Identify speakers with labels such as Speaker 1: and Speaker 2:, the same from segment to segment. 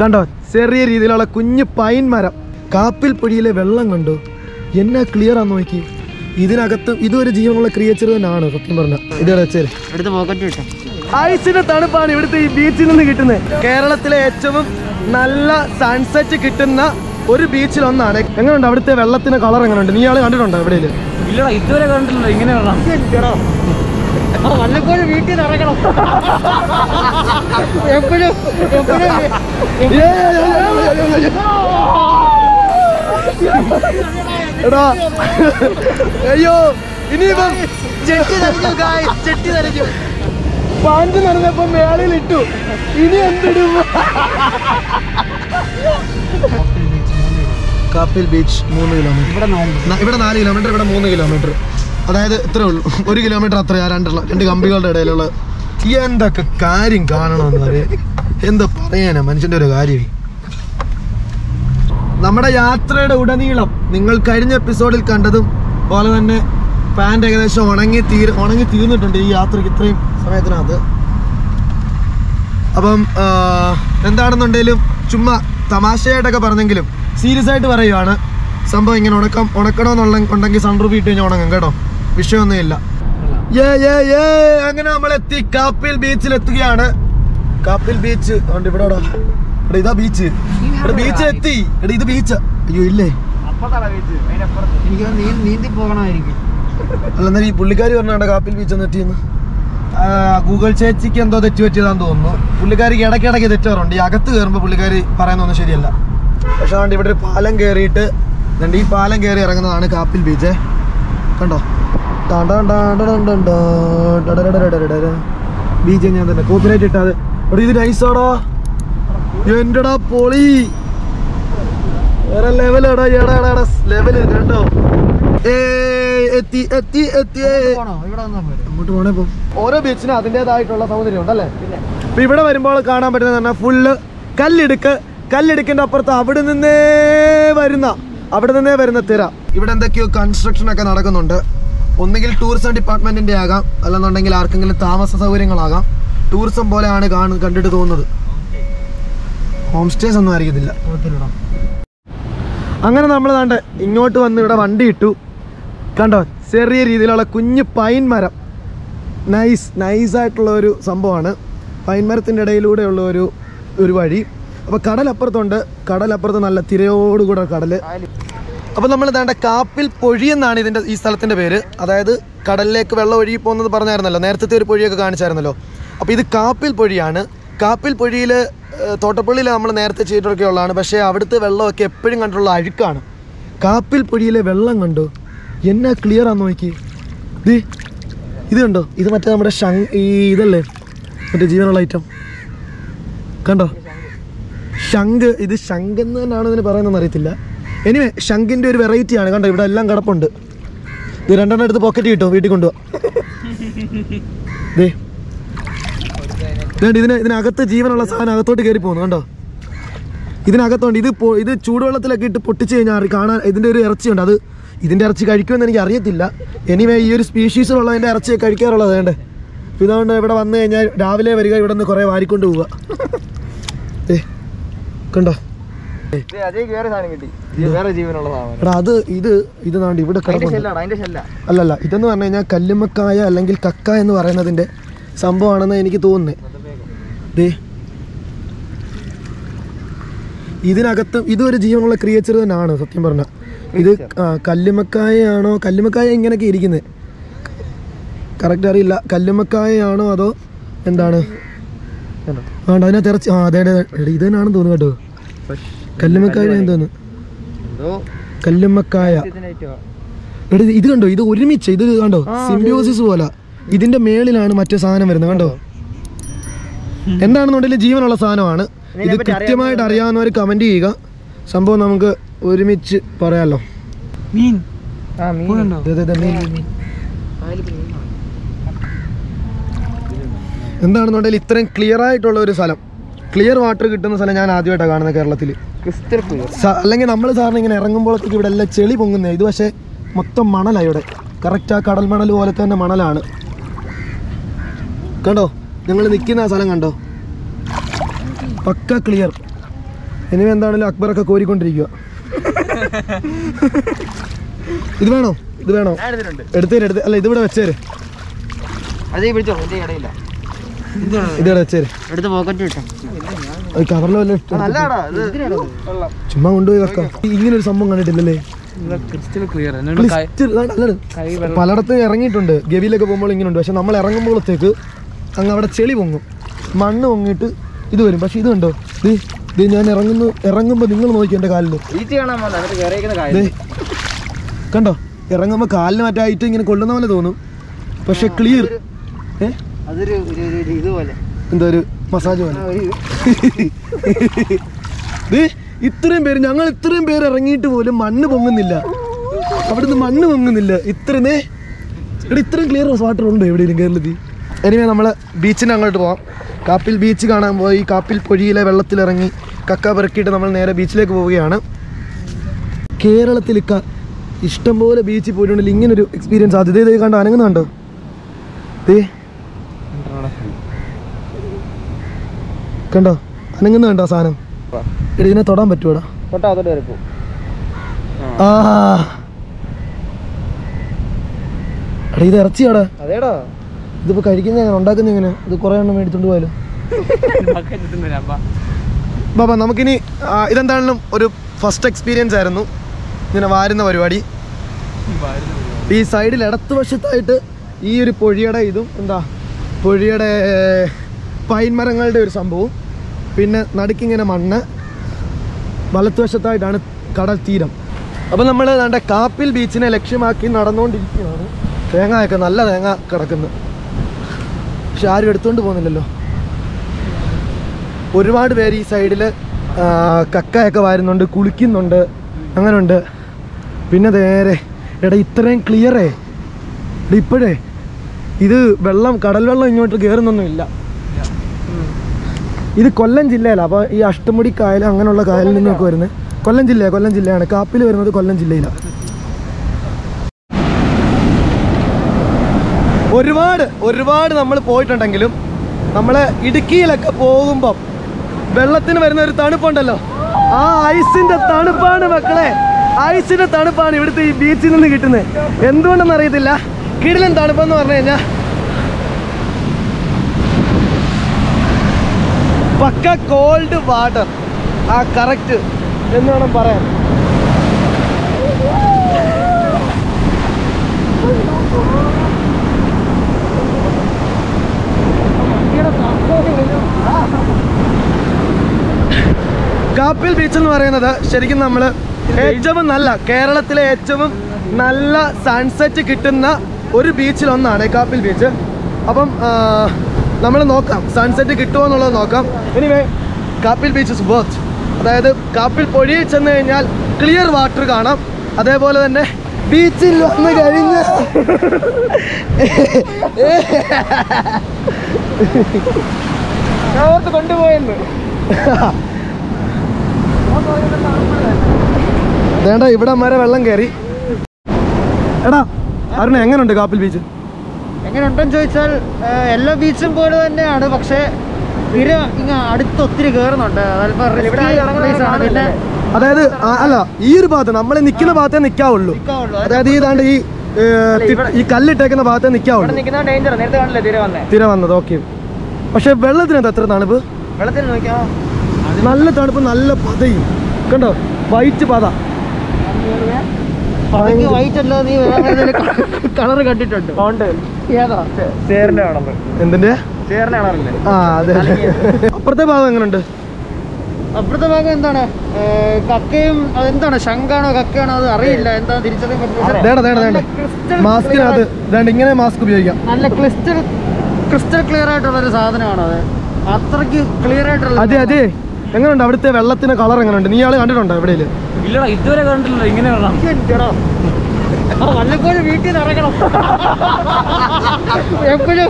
Speaker 1: കണ്ടോ ചെറിയ രീതിയിലുള്ള കുഞ്ഞു പൈൻ മരം. കാപ്പിൽ പൊഴിയിലെ വെള്ളം കണ്ടോ എന്നാ ക്ലിയർ ആണെന്ന് നോക്കി. ഇതിനകത്ത് ഇതൊരു ജീവനുള്ള ക്രിയേച്ചർ തന്നെയാണ് സത്യം പറഞ്ഞ. ഐസിന്റെ തണുപ്പാണ് ഇവിടുത്തെ ഈ ബീച്ചിൽ നിന്ന് കിട്ടുന്നത്. കേരളത്തിലെ ഏറ്റവും നല്ല സൺസെറ്റ് കിട്ടുന്ന ഒരു ബീച്ചിൽ ഒന്നാണ്. എങ്ങനെയുണ്ട് അവിടുത്തെ വെള്ളത്തിന്റെ കളർ എങ്ങനെയുണ്ട്? നീ ആള് കണ്ടിട്ടുണ്ടോ എവിടെയില്?
Speaker 2: ഇല്ലടാ, ഇതുവരെ കണ്ടിട്ടില്ല. ഇങ്ങനെ വല്ലപ്പോഴും വീട്ടിൽ നിന്ന് ഇറങ്ങണം. എപ്പോഴും
Speaker 1: എടാ അയ്യോ ഇനിയിപ്പം ചെട്ടി നനഞ്ഞു പാഞ്ച് നനഞ്ഞപ്പോ മേളിലിട്ടു. ഇനി എന്തിടും? Kappil beach 3 kilometre. ഇവിടെ 4 കിലോമീറ്റർ, ഇവിടെ 3 കിലോമീറ്റർ. അതായത് ഇത്രേ ഉള്ളൂ. 1 കിലോമീറ്റർ അത്രയാ. രണ്ട് കമ്പികളുടെ ഇടയിലുള്ള എന്തൊക്കെ കാര്യം കാണണമെന്ന് പറയാം. എന്താ പറയാനാ മനുഷ്യന്റെ ഒരു കാര്യം. നമ്മുടെ യാത്രയുടെ ഉടനീളം നിങ്ങൾ കഴിഞ്ഞ എപ്പിസോഡിൽ കണ്ടതും പോലെ തന്നെ പാൻറ് ഏകദേശം ഉണങ്ങി തീർന്നിട്ടുണ്ട് ഈ യാത്രയ്ക്ക് ഇത്രയും സമയത്തിനകത്ത്. അപ്പം എന്താണെന്നുണ്ടെങ്കിലും ചുമ്മാ തമാശയായിട്ടൊക്കെ പറഞ്ഞെങ്കിലും സീരിയസ് ആയിട്ട് പറയുവാണ് സംഭവം. ഇങ്ങനെ ഉണക്കണമെന്നുണ്ടെങ്കിൽ സൺറൂഫ് ഇട്ട് കഴിഞ്ഞാൽ ഉണങ്ങും കേട്ടോ, വിഷയമൊന്നുമില്ല. അങ്ങനെ നമ്മളെത്തി കാപ്പിൽ ബീച്ചിലെത്തുകയാണ്. കാപ്പിൽ ബീച്ച് ഉണ്ട് ഇവിടെ. ഇതാ ബീച്ച്. ഇവിടെ ബീച്ച് എത്തി. ഇത് ബീച്ച്. അയ്യോ ഇല്ലേ,
Speaker 2: നീന്തി പോകണമായിരിക്കും.
Speaker 1: അല്ല എന്നാലും ഈ പുള്ളിക്കാരി പറഞ്ഞാണ് കാപ്പിൽ ബീച്ച് ഒന്ന് എത്തിയെന്ന്. ഗൂഗിൾ ചേച്ചിക്ക് എന്തോ തെറ്റ് പറ്റിയതാന്ന് തോന്നുന്നു. പുള്ളിക്കാരിക്ക് ഇടയ്ക്കിടയ്ക്ക് തെറ്റാറുണ്ട്. ഈ അകത്ത് കയറുമ്പോൾ പുള്ളിക്കാരി പറയുന്നൊന്നും ശരിയല്ല. പക്ഷെ അതുകൊണ്ട് ഇവിടെ ഒരു പാലം കയറിയിട്ട് ഈ പാലം കയറി ഇറങ്ങുന്നതാണ് കാപ്പിൽ ബീച്ച്. കണ്ടോ ബീച്ച് ഞാൻ തന്നെ കോപ്പിറൈറ്റ് ഇട്ടാത്. ഇവിടെ ഇത് നൈസാടാ, എന്റെടാ പൊളി, വേറെ ലെവലാടാ. ലെവല് കേട്ടോ. അങ്ങോട്ട് പോണേ. ഇപ്പം ഓരോ ബീച്ചിനും അതിൻ്റെതായിട്ടുള്ള സൗന്ദര്യം ഉണ്ടല്ലേ. ഇപ്പൊ ഇവിടെ വരുമ്പോൾ കാണാൻ പറ്റുന്നത് പറഞ്ഞാൽ ഫുള്ള് കല്ലിടുക്കിന്റെ അപ്പുറത്ത് അവിടെ നിന്നേ വരുന്ന തിര. ഇവിടെ എന്തൊക്കെയോ കൺസ്ട്രക്ഷൻ ഒക്കെ നടക്കുന്നുണ്ട്. ഒന്നുകിൽ ടൂറിസം ഡിപ്പാർട്ട്മെന്റിന്റെ ആകാം, അല്ലെന്നുണ്ടെങ്കിൽ ആർക്കെങ്കിലും താമസ സൗകര്യങ്ങളാകാം. ടൂറിസം പോലെയാണ് കണ്ടിട്ട് തോന്നുന്നത്. ഹോം സ്റ്റേസ് ഒന്നും ആയിരിക്കത്തില്ല. അങ്ങനെ നമ്മൾ ദാണ്ട് ഇങ്ങോട്ട് വന്ന് ഇവിടെ വണ്ടി ഇട്ടു. കണ്ടോ ചെറിയ രീതിയിലുള്ള കുഞ്ഞു പൈൻ മരം. നൈസായിട്ടുള്ള ഒരു സംഭവമാണ്. പൈൻ മരത്തിൻ്റെ ഇടയിലൂടെയുള്ള ഒരു വഴി. അപ്പോൾ കടലപ്പുറത്തുണ്ട്. കടലപ്പുറത്ത് നല്ല തിരയോടുകൂടെ കടൽ. അപ്പോൾ നമ്മൾ ദാണ്ട കാപ്പിൽ പൊഴി എന്നാണ് ഈ സ്ഥലത്തിൻ്റെ പേര്. അതായത് കടലിലേക്ക് വെള്ളം ഒഴുകി പോകുന്നത് പറഞ്ഞായിരുന്നല്ലോ, നേരത്തെ ഒരു പൊഴിയൊക്കെ കാണിച്ചായിരുന്നല്ലോ. അപ്പോൾ ഇത് കാപ്പിൽ പൊഴിയാണ്. കാപ്പിൽ പൊഴിയിൽ തോട്ടപ്പള്ളിയിൽ നമ്മൾ നേരത്തെ ചെയ്തിട്ടൊക്കെ ഉള്ളതാണ്. പക്ഷേ അവിടുത്തെ വെള്ളമൊക്കെ എപ്പോഴും കണ്ടുള്ള അഴുക്കാണ്. കാപ്പിൽ പൊഴിയിലെ വെള്ളം കണ്ടോ എന്നാ ക്ലിയർ ആണെന്ന് നോക്കി. ഇത് കണ്ടോ, ഇത് മറ്റേ നമ്മുടെ ഇതല്ലേ മറ്റേ ജീവനുള്ള ഐറ്റം കണ്ടോ, ശംഖ്. ഇത് ശംഖ് എന്ന് തന്നെയാണ് ഇതിന് പറയുന്നതെന്ന് അറിയത്തില്ല. എനിവേ ശംഖിൻ്റെ ഒരു വെറൈറ്റി ആണ്. കണ്ടോ ഇവിടെ എല്ലാം കിടപ്പുണ്ട്. ഇത് 2 എണ്ണം എടുത്ത് പോക്കറ്റ് കിട്ടും, വീട്ടിൽ കൊണ്ടുപോവാ. ഇതിനകത്ത് ജീവനുള്ള സാധനം അകത്തോട്ട് കയറി പോകുന്നു കണ്ടോ. ഇതിനകത്തോണ്ട് ഇത് ചൂടുവെള്ളത്തിലൊക്കെ ഇട്ട് പൊട്ടിച്ച് കഴിഞ്ഞാൽ കാണാൻ ഇതിൻ്റെ ഒരു ഇറച്ചിയുണ്ട്. അത് ഇതിൻ്റെ ഇറച്ചി കഴിക്കുമെന്ന് എനിക്ക് അറിയത്തില്ല. എനിവേ ഈ ഒരു സ്പീഷീസിലുള്ളതിൻ്റെ ഇറച്ചിയെ കഴിക്കാറുള്ളത് വേണ്ടേ. ഇതുകൊണ്ട് ഇവിടെ വന്നു കഴിഞ്ഞാൽ രാവിലെ വരിക, ഇവിടെ നിന്ന് കുറേ വാരിക്കൊണ്ട് പോവുക. കണ്ടോ എടാ ഇത് നാണ്ട് ഇവിടെ അല്ലല്ല, ഇതെന്ന് പറഞ്ഞു കഴിഞ്ഞാൽ കല്ലുമ്മക്കായ അല്ലെങ്കിൽ കക്ക എന്ന് പറയുന്നതിൻ്റെ സംഭവമാണെന്ന് എനിക്ക് തോന്നുന്നത്. ഇതിനകത്ത് ഇതൊരു ജീവനുള്ള ക്രിയേച്ചർ തന്നെയാണ് സത്യം പറഞ്ഞാൽ. ഇത് കല്ലുമ്മക്കായയാണോ, കല്ലുമ്മക്കായ ഇങ്ങനെയൊക്കെ ഇരിക്കുന്നത് കറക്റ്റ് അറിയില്ല. കല്ലുമ്മക്കായയാണോ അതോ എന്താണ് അതിനകത്ത് ഇറച്ചി. അതെ ഇത് തന്നെയാണെന്ന് തോന്നുന്നു കേട്ടോ. കല്ലുമ്മക്കായ തോന്നുന്നു, കല്ലുമ്മക്കായ. ഇത് കണ്ടോ, ഇത് ഒരുമിച്ച് ഇത് കണ്ടോ സിംബിയോസിസ് പോലെ. ഇതിന്റെ മേളിലാണ് മറ്റേ സാധനം വരുന്നത് കണ്ടോ. എന്താണെന്നുണ്ടെങ്കിൽ ജീവനുള്ള സാധനമാണ്. ഇത് കൃത്യമായിട്ട് അറിയാവുന്നവർ കമന്റ് ചെയ്യുക. സംഭവം നമുക്ക് ഒരുമിച്ച് പറയാലോ. എന്താണെന്നുണ്ടെങ്കിൽ ഇത്രയും ക്ലിയർ ആയിട്ടുള്ള ഒരു സ്ഥലം, ക്ലിയർ വാട്ടർ കിട്ടുന്ന സ്ഥലം ഞാൻ ആദ്യമായിട്ടാണ് കാണുന്നത് കേരളത്തിൽ. അല്ലെങ്കിൽ നമ്മൾ സാറിന് ഇങ്ങനെ ഇറങ്ങുമ്പോഴത്തേക്ക് ഇവിടെ എല്ലാം ചെളി പൊങ്ങുന്നത്. ഇത് പക്ഷേ മൊത്തം മണലാണ് ഇവിടെ. കറക്റ്റ് ആ കടൽ മണൽ പോലെ തന്നെ മണലാണ്. കണ്ടോ ഞങ്ങൾ നിൽക്കുന്ന ആ സ്ഥലം കണ്ടോ, പക്ക ക്ലിയർ. ഇനി എന്താണെങ്കിലും അക്ബറൊക്കെ കോരിക്കൊണ്ടിരിക്കുക. ഇത് വേണോ? ഇത് വേണോ? എടുത്ത് അല്ല ഇതിവിടെ വെച്ചേര്. ഇതിവിടെ വെച്ചേര്. കവറിൽ വല്ല ചുമ്മാ കൊണ്ടുപോയി വെക്കാം. ഇങ്ങനെ ഒരു സംഭവം കണ്ടിട്ടില്ലല്ലേ? പലയിടത്തും ഇറങ്ങിയിട്ടുണ്ട്. ഗവിയിലൊക്കെ പോകുമ്പോൾ ഇങ്ങനെ ഉണ്ട്. പക്ഷെ നമ്മൾ ഇറങ്ങുമ്പോഴത്തേക്ക് അങ്ങ് അവിടെ ചെളി പൊങ്ങും, മണ്ണ് പൊങ്ങിയിട്ട് ഇത് വരും. പക്ഷെ ഇത് കണ്ടോ, ഇത് ഞാൻ ഇറങ്ങുമ്പോൾ നിങ്ങൾ നോക്കി എൻ്റെ കാലിൽ കണ്ടോ, ഇറങ്ങുമ്പോൾ കാലിന് മറ്റായിട്ട് ഇങ്ങനെ കൊള്ളുന്ന പോലെ തോന്നും. പക്ഷെ ക്ലിയർ എന്താ ഒരു മസാജ് പോലെ. ഇത്രയും പേര്, ഞങ്ങൾ ഇത്രയും പേര് ഇറങ്ങിയിട്ട് പോലും മണ്ണ് പൊങ്ങുന്നില്ല. അവിടുന്ന് മണ്ണ് പൊങ്ങുന്നില്ല. ഇത്രയും ക്ലിയർ വാട്ടർ ഉണ്ടോ എവിടെയെങ്കിലും കേരളത്തിൽ? എനിവേ നമ്മൾ ബീച്ചിന് അങ്ങോട്ട് പോവാം. കാപ്പിൽ ബീച്ച് കാണാൻ പോയി. കാപ്പിൽ പൊഴിയിലെ വെള്ളത്തിലിറങ്ങി കക്ക പെറുക്കിയിട്ട് നമ്മൾ നേരെ ബീച്ചിലേക്ക് പോവുകയാണ്. കേരളത്തിൽ ഇഷ്ടംപോലെ ബീച്ചിൽ പോയിട്ടുണ്ടെങ്കിൽ ഇങ്ങനൊരു എക്സ്പീരിയൻസ് ആദ്യത്തെ കണ്ടോ, അനങ്ങുന്നുണ്ടോ? കണ്ടോ അനങ്ങുന്നുണ്ടോ സാധനം? ഇതിനെ തൊടാൻ പറ്റുവാടാ? ഇത് ഇറച്ചിയാടാ. ഇതിപ്പോ കഴിക്കുന്ന എങ്ങനെ, ഉണ്ടാക്കുന്ന എങ്ങനെ? ഇത് കുറെ എണ്ണം മേടിച്ചോണ്ട് പോയാലോ? ബാബാ നമുക്കിനി ഇതെന്താണെങ്കിലും ഒരു ഫസ്റ്റ് എക്സ്പീരിയൻസ് ആയിരുന്നു ഇങ്ങനെ വാരുന്ന പരിപാടി. ഈ സൈഡിൽ ഇടത്ത് വശത്തായിട്ട് ഈ ഒരു പൊഴിയുടെ ഇതും എന്താ പൊഴിയുടെ പൈൻ മരങ്ങളുടെ ഒരു സംഭവവും, പിന്നെ നടുക്കിങ്ങനെ മണ്ണ്, വലത്തുവശത്തായിട്ടാണ് കടൽ തീരം. അപ്പോൾ നമ്മൾ നമ്മുടെ കാപ്പിൽ ബീച്ചിനെ ലക്ഷ്യമാക്കി നടന്നുകൊണ്ടിരിക്കുകയാണ്. തേങ്ങയൊക്കെ നല്ല തേങ്ങ കിടക്കുന്നു, പക്ഷെ ആരും എടുത്തുകൊണ്ട് പോകുന്നില്ലല്ലോ. ഒരുപാട് പേര് ഈ സൈഡിൽ കക്കയൊക്കെ വാരുന്നുണ്ട്, കുളിക്കുന്നുണ്ട്, അങ്ങനെയുണ്ട്. പിന്നെ നേരെ എടാ ഇത്രയും ക്ലിയറേ ഇപ്പോഴേ ഇത് വെള്ളം, കടൽ വെള്ളം ഇങ്ങോട്ട് കയറുന്നൊന്നുമില്ല. ഇത് കൊല്ലം ജില്ലയിലാണ്. അപ്പോൾ ഈ അഷ്ടമുടി കായൽ അങ്ങനെയുള്ള കായലിൽ നിന്നൊക്കെ വരുന്നത് കൊല്ലം ജില്ലയാണ്. കാപ്പിൽ വരുന്നത് കൊല്ലം ജില്ലയിലാണ്. ഒരുപാട് നമ്മൾ പോയിട്ടുണ്ടെങ്കിലും നമ്മൾ ഇടുക്കിയിലൊക്കെ പോകുമ്പം വെള്ളത്തിന് വരുന്ന ഒരു തണുപ്പുണ്ടല്ലോ, ആ ഐസിൻ്റെ തണുപ്പാണ് മക്കളെ. ഐസിൻ്റെ തണുപ്പാണ് ഇവിടുത്തെ ഈ ബീച്ചിൽ നിന്ന് കിട്ടുന്നത്. എന്തുകൊണ്ടെന്ന് അറിയത്തില്ല, കിടിലൻ തണുപ്പെന്ന് പറഞ്ഞു കഴിഞ്ഞാൽ പക്ക കോൾഡ് വാട്ടർ. ആ കറക്റ്റ് എന്ന് വേണം പറയാൻ. കാപ്പിൽ ബീച്ച് എന്ന് പറയുന്നത് ശരിക്കും നമ്മൾ ഏറ്റവും നല്ല, കേരളത്തിലെ ഏറ്റവും നല്ല സൺസെറ്റ് കിട്ടുന്ന ഒരു ബീച്ചിലൊന്നാണ് കാപ്പിൽ ബീച്ച്. അപ്പം നമ്മൾ നോക്കാം സൺസെറ്റ് കിട്ടുമോ എന്നുള്ളത് നോക്കാം. Anyway Kappil beach is worth. അതായത് കാപ്പിൽ പൊഴിയിൽ ചെന്ന് കഴിഞ്ഞാൽ ക്ലിയർ വാട്ടർ കാണാം. അതേപോലെ തന്നെ ബീച്ചിൽ വന്ന് കഴിഞ്ഞ് കൊണ്ടുപോയെന്ന് വേണ്ട, ഇവിടെ വരെ വെള്ളം കയറി. എടാ അരുണ എങ്ങനെയുണ്ട് കാപ്പിൽ ബീച്ച്?
Speaker 2: എങ്ങനെയുണ്ടെന്ന് ചോദിച്ചാൽ എല്ലാ ബീച്ചും പോലെ തന്നെയാണ്, പക്ഷേ തിര അടുത്ത് ഒത്തിരി കയറുന്നുണ്ട്. പിന്നെ
Speaker 1: അതായത് അല്ല, ഈ ഒരു ഭാഗത്ത് നമ്മൾ നിൽക്കുന്ന ഭാഗത്തേ നിൽക്കാവുള്ളൂ. അതായത് ഇതാണ്ട് ഈ കല്ലിട്ടേക്കുന്ന ഭാഗത്തേ നിൽക്കാവുള്ളൂ. തിര വന്നത് ഓക്കെ. പക്ഷെ വെള്ളത്തിനകത്ത് എത്ര തണുപ്പ്?
Speaker 2: വെള്ളത്തിൽ നോക്കിയാൽ
Speaker 1: നല്ല തണുപ്പ്, നല്ല പതയും കണ്ടോ, വൈറ്റ് പത.
Speaker 2: വൈറ്റ് അല്ല, നീ കളർ കണ്ടിട്ടുണ്ട്? ചേറിന്റെ കളർ.
Speaker 1: എന്തിന്റെ?
Speaker 2: ചേറിന്റെ കളറില്ലേ?
Speaker 1: ആ അതെ. അപ്പുറത്തെ ഭാഗം എങ്ങനെയുണ്ട്?
Speaker 2: അപ്പുറത്തെ ഭാഗം എന്താണ്? കക്കയും അതെന്താണ്, ശംഖാണോ കക്കയാണോ അത് അറിയില്ല. എന്താ തിരിച്ചറിയാൻ പറ്റില്ല.
Speaker 1: മാസ്കിനകത്ത് ഇങ്ങനെ മാസ്ക് ഉപയോഗിക്കാം.
Speaker 2: നല്ല ക്രിസ്റ്റൽ ക്ലിയർ ആയിട്ടുള്ള ഒരു സാധനമാണ് അത്. അത്രയ്ക്ക് ക്ലിയർ ആയിട്ടുള്ള.
Speaker 1: അതെ അതെ. എങ്ങനെയുണ്ട് അവിടുത്തെ വെള്ളത്തിന് കളർ എങ്ങനെയുണ്ട്? നീ ആള് കണ്ടിട്ടുണ്ടോ എവിടെയും?
Speaker 2: ഇല്ലടാ, ഇതുവരെ കണ്ടിട്ടില്ല. ഇങ്ങനെ വല്ലപ്പോഴും വീട്ടിൽ നിന്ന് ഇറങ്ങണം. എപ്പോഴും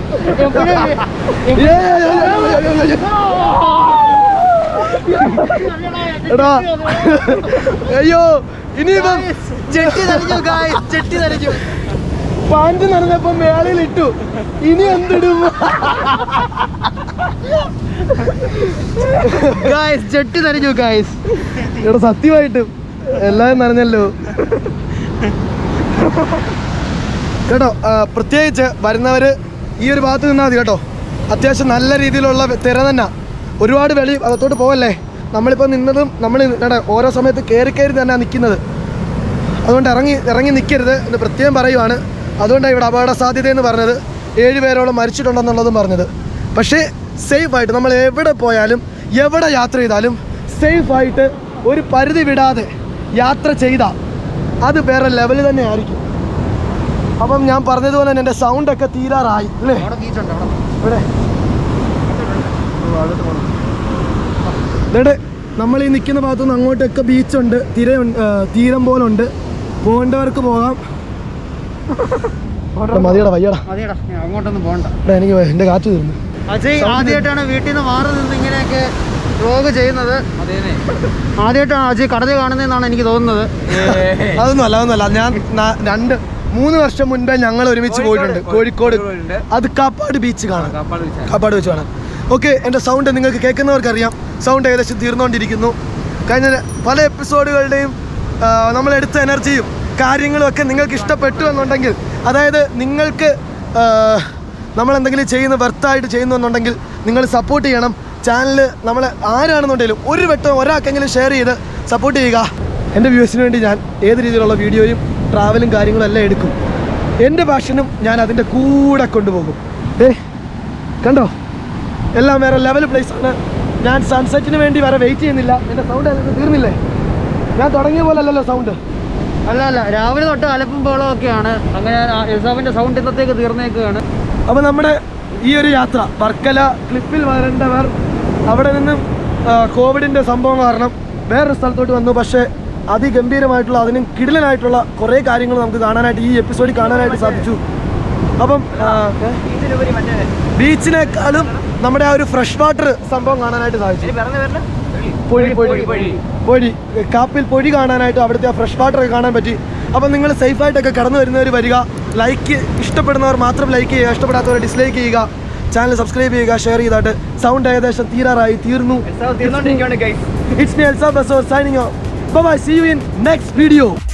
Speaker 1: എടാ അയ്യോ, ഇനിയിപ്പം
Speaker 2: ചെട്ടി നനഞ്ഞു.
Speaker 1: പാൻറ് നനഞ്ഞപ്പം മേളിൽ ഇട്ടു, ഇനി എന്തിടും?
Speaker 2: ഗായ്സ് ചെട്ടി നനഞ്ഞു ഗായ്സ്.
Speaker 1: ഇവിടെ സത്യമായിട്ടും എല്ലാവരും നനഞ്ഞല്ലോ കേട്ടോ. പ്രത്യേകിച്ച് വരുന്നവർ ഈ ഒരു ഭാഗത്ത് നിന്നാൽ മതി കേട്ടോ. അത്യാവശ്യം നല്ല രീതിയിലുള്ള തിര തന്നെ. ഒരുപാട് വെളി അകത്തോട്ട് പോവല്ലേ. നമ്മളിപ്പോൾ നിന്നതും നമ്മൾ ഓരോ സമയത്ത് കയറി തന്നെ നിൽക്കുന്നത്. അതുകൊണ്ട് ഇറങ്ങി നിൽക്കരുത് എന്ന് പ്രത്യേകം പറയുവാണ്. അതുകൊണ്ടാണ് ഇവിടെ അപകട സാധ്യതയെന്ന് പറഞ്ഞത്. 7 പേരോളം മരിച്ചിട്ടുണ്ടെന്നുള്ളതും പറഞ്ഞത്. പക്ഷേ സേഫായിട്ട് നമ്മൾ എവിടെ പോയാലും എവിടെ യാത്ര ചെയ്താലും സേഫായിട്ട് ഒരു പരിധി വിടാതെ യാത്ര ചെയ്താൽ അത് വേറെ ലെവൽ തന്നെ ആയിരിക്കും. അപ്പം ഞാൻ പറഞ്ഞതുപോലെ തന്നെ എൻ്റെ സൗണ്ടൊക്കെ തീരാറായി അല്ലേ. ഇവിടെ നമ്മൾ ഈ നിൽക്കുന്ന ഭാഗത്തുനിന്ന് അങ്ങോട്ടൊക്കെ ബീച്ചുണ്ട്, തീരം പോലുണ്ട്. പോകേണ്ടവർക്ക് പോകാം. മതിയടാ വയ്യടാ,
Speaker 2: അങ്ങോട്ടൊന്നും പോകണ്ട.
Speaker 1: എനിക്ക് എൻ്റെ കാറ്റ് തീർന്നു.
Speaker 2: അജയ് ആദ്യമായിട്ടാണ് വീട്ടിൽ നിന്ന് മാറി നിന്ന് ഇങ്ങനെയൊക്കെ വ്ലോഗ് ചെയ്യുന്നത്. ആദ്യമായിട്ടാണ് അജയ് കടൽ കാണുന്നതെന്നാണ് എനിക്ക് തോന്നുന്നത്.
Speaker 1: അതൊന്നുമല്ല. ഞാൻ 3 വർഷം മുൻപേ ഞങ്ങൾ ഒരുമിച്ച് പോയിട്ടുണ്ട് കോഴിക്കോട്. അത് കാപ്പാട് ബീച്ച് കാണാം. കാപ്പാട് ബീച്ച് കാണാം. ഓക്കെ, എൻ്റെ സൗണ്ട് നിങ്ങൾക്ക് കേൾക്കുന്നവർക്കറിയാം. സൗണ്ട് ഏകദേശം തീർന്നുകൊണ്ടിരിക്കുന്നു. കഴിഞ്ഞ പല എപ്പിസോഡുകളുടെയും നമ്മളെടുത്ത എനർജിയും കാര്യങ്ങളും ഒക്കെ നിങ്ങൾക്ക് ഇഷ്ടപ്പെട്ടു എന്നുണ്ടെങ്കിൽ, അതായത് നിങ്ങൾക്ക് നമ്മളെന്തെങ്കിലും ചെയ്യുന്ന വെർത്തായിട്ട് ചെയ്യുന്നു എന്നുണ്ടെങ്കിൽ നിങ്ങൾ സപ്പോർട്ട് ചെയ്യണം. ചാനൽ നമ്മൾ ആരാണെന്നുണ്ടെങ്കിലും ഒരു വട്ടം ഒരാൾക്കെങ്കിലും ഷെയർ ചെയ്ത് സപ്പോർട്ട് ചെയ്യുക. എൻ്റെ വ്യൂസിന് വേണ്ടി ഞാൻ ഏത് രീതിയിലുള്ള വീഡിയോയും ട്രാവലും കാര്യങ്ങളും എല്ലാം എടുക്കും. എൻ്റെ പാഷനും ഞാൻ അതിൻ്റെ കൂടെ കൊണ്ടുപോകും. കണ്ടോ, എല്ലാം വേറെ ലെവൽ പ്ലേസാണ്. ഞാൻ സൺസെറ്റിന് വേണ്ടി വരെ വെയിറ്റ് ചെയ്യുന്നില്ല. എൻ്റെ സൗണ്ട് തീർന്നില്ലേ? ഞാൻ തുടങ്ങിയ പോലെ അല്ലല്ലോ സൗണ്ട്.
Speaker 2: അല്ല, രാവിലെ തൊട്ട് അലപ്പും ബഹളമൊക്കെയാണ്. അങ്ങനെ എൽസാബിൻ്റെ സൗണ്ട് ഇന്നത്തേക്ക് തീർന്നേക്കുകയാണ്.
Speaker 1: അപ്പോൾ നമ്മുടെ ഈ ഒരു യാത്ര വർക്കല ക്ലിപ്പിൽ വരേണ്ടവർ അവിടെ നിന്നും കോവിഡിൻ്റെ സംഭവം കാരണം വേറൊരു സ്ഥലത്തോട്ട് വന്നു. പക്ഷേ അതിഗംഭീരമായിട്ടുള്ള അതിനും കിടിലനായിട്ടുള്ള കുറേ കാര്യങ്ങൾ നമുക്ക് കാണാനായിട്ട് ഈ എപ്പിസോഡിൽ കാണാനായിട്ട് സാധിച്ചു. അപ്പം ബീച്ചിനേക്കാളും നമ്മുടെ ആ ഒരു ഫ്രഷ് വാട്ടർ സംഭവം കാണാനായിട്ട് സാധിച്ചു. പൊഴി കാപ്പിൽ പൊഴി കാണാനായിട്ട് അവിടുത്തെ ആ ഫ്രഷ് വാട്ടർ ഒക്കെ കാണാൻ പറ്റി. അപ്പം നിങ്ങൾ സേഫായിട്ടൊക്കെ കടന്നു വരുന്നവർ വരിക. ലൈക്ക് ഇഷ്ടപ്പെടുന്നവർ മാത്രം ലൈക്ക് ചെയ്യുക, ഇഷ്ടപ്പെടാത്തവർ ഡിസ്ലൈക്ക് ചെയ്യുക. ചാനൽ സബ്സ്ക്രൈബ് ചെയ്യുക, ഷെയർ ചെയ്തിട്ട്. സൗണ്ട് ഏകദേശം തീർന്നു. It's me, Elsa Basso, signing off. Bye-bye. See you in next video.